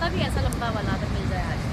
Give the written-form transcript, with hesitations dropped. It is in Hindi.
भी ऐसा लंबा वाला अगर मिल जाए आज।